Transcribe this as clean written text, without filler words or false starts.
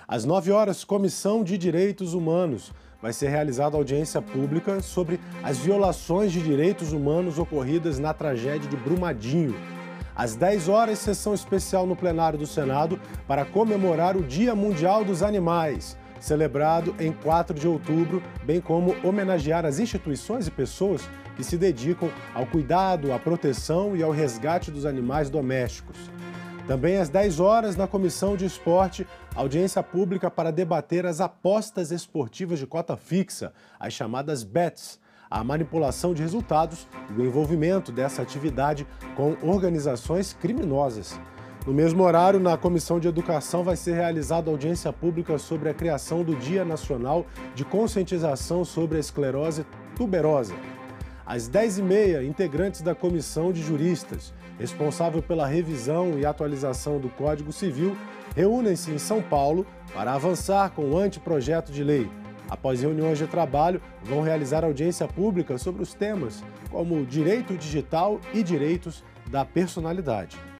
Às 9 horas, Comissão de Direitos Humanos. Vai ser realizada audiência pública sobre as violações de direitos humanos ocorridas na tragédia de Brumadinho. Às 10 horas, sessão especial no plenário do Senado para comemorar o Dia Mundial dos Animais, celebrado em 4 de outubro, bem como homenagear as instituições e pessoas que se dedicam ao cuidado, à proteção e ao resgate dos animais domésticos. Também às 10 horas, na Comissão de Esporte, audiência pública para debater as apostas esportivas de cota fixa, as chamadas bets, a manipulação de resultados e o envolvimento dessa atividade com organizações criminosas. No mesmo horário, na Comissão de Educação, vai ser realizada audiência pública sobre a criação do Dia Nacional de Conscientização sobre a Esclerose Tuberosa. Às 10h30, integrantes da Comissão de Juristas, responsável pela revisão e atualização do Código Civil, reúnem-se em São Paulo para avançar com o anteprojeto de lei. Após reuniões de trabalho, vão realizar audiência pública sobre os temas como direito digital e direitos da personalidade.